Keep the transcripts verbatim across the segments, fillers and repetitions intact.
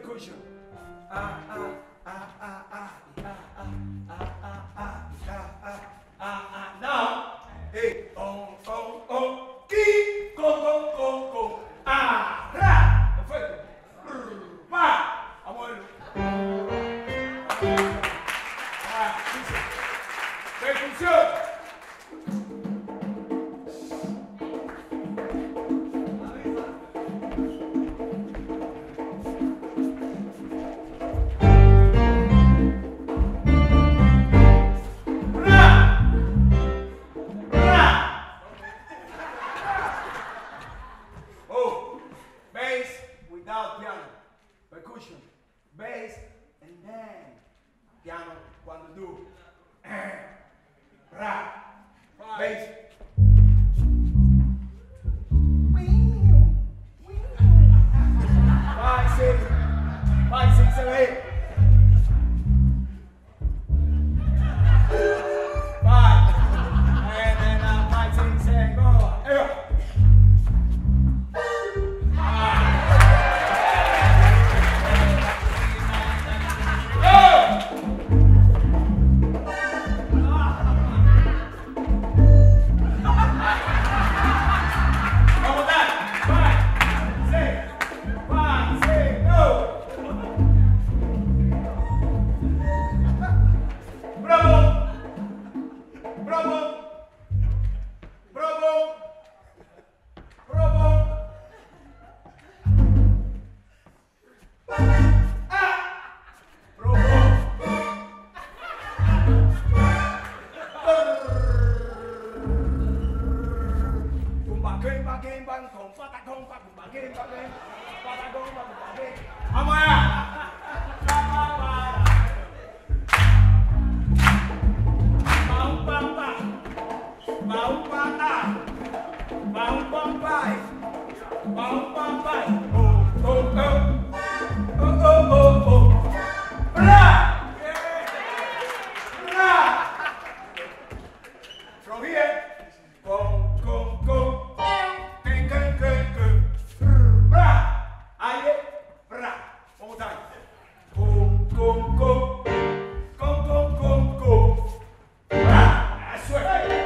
percussion. Ah, ah, ah, ah, ah, ah, ah, ah, ah, ah, ah, ah, ah. Now, hey, on, on, on, ki, go, go, go, go. Ah, ra. Perfecto. Pa. Vamos a verlo. Ah, dice. Percusión. Without piano, percussion, bass, and then piano cuando do eh, ra, bass. Five, six, five, six, seven, eight. Five, and then uh, five, six, seven, go. Eight. Vamos allá. From here, go, go, go. Can, can, can, can. Bra. Aye, bra. One more time. Go, go, go. Go, go, go, go. Bra. I swear.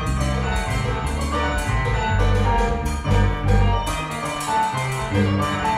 Thank you.